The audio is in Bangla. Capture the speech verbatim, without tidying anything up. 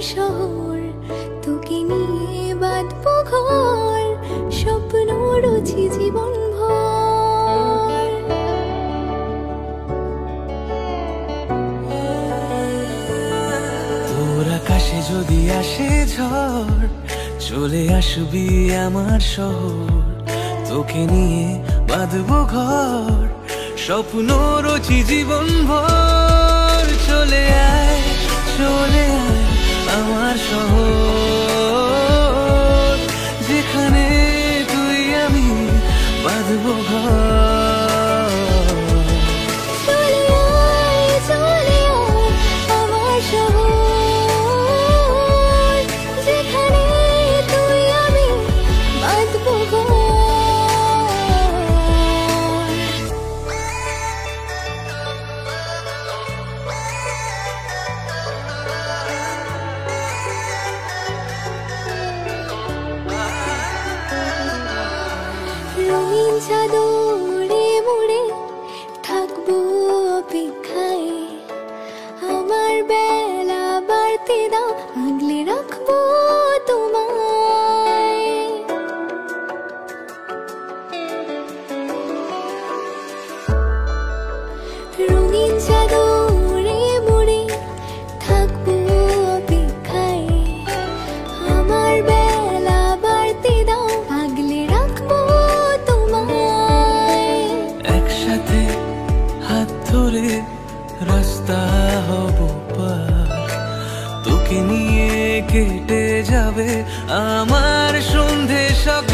শহর, তোকে নিয়ে বাঁধবো ঘর, স্বপ্ন রচি জীবন ভর। তোর আকাশে যদি আসে ঝড়, চলে আসবি আমার শহর, তোকে নিয়ে বাঁধবো ঘর, স্বপ্ন রচি জীবন ভর। চলে আয় চলে আয় আমার শহর, যেখানে তুই আমি বাঁধবো ঘর। চলে আয় চলে আয় আমার শহর, যেখানে তুই আমি বাঁধবো ঘর। রঙিন চাদরে মুড়ে থাকবো অপেক্ষায়, আমার বেলা বাড়তে দাও, আগলে রাখবো তোমায়। রঙিন চাদরে মুড়ে থাকবো অপেক্ষায়, আমার বেলা বাড়তে দাও, আগলে রাখবো তোমায়। একসাথে হাত ধরে রাস্তা হব পার, তোকে নিয়ে কেটে যাবে আমার সন্ধে সকাল।